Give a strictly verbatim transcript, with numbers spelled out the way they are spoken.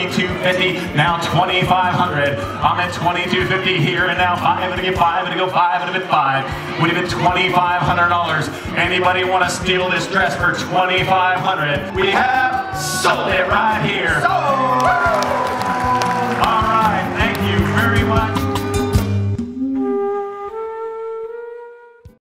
twenty-two fifty, now twenty-five hundred. I'm at twenty-two fifty here and now. Five, I'm gonna get five, I'm gonna go five, I'm gonna get five. Would have been twenty-five hundred dollars. Anybody want to steal this dress for twenty-five hundred dollars? We have sold it right here. Sold.